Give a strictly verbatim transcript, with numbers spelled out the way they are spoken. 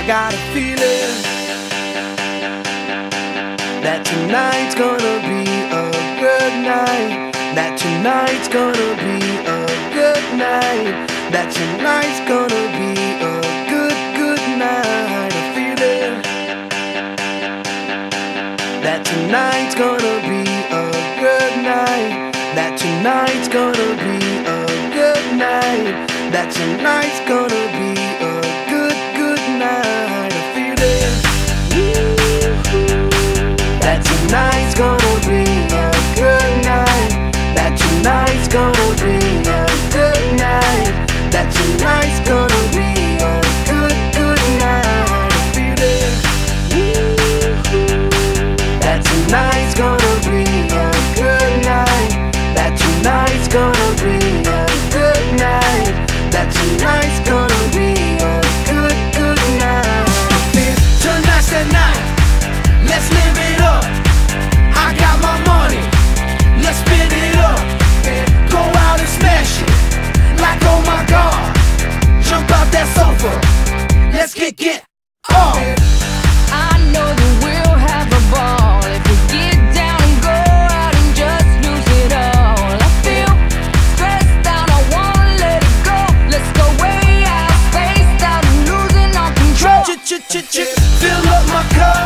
got a feeling that tonight's gonna be a good night. That tonight's gonna be a good night. That tonight's gonna be a good, good night. A feeling that tonight's gonna be a good night. That tonight's gonna be a good night. That tonight's gonna be a good, good night. A feeling that tonight's gonna be a good night. That tonight's gonna be a good night. That tonight's gonna be a good, good night. A feeling that tonight's gonna be a good night. That tonight's gonna be a good night. That tonight's gonna be a good, good night. Tonight's the night, let's live it up. I got my money, let's spin it up. Go out and smash it, like oh my God. Jump out that sofa, let's kick it off. I know that we'll have a ball if we get down and go out and just lose it all. I feel stressed out, I wanna let it go. Let's go way out, spaced out and losing all control. Ch-ch-ch-ch, fill up my cup.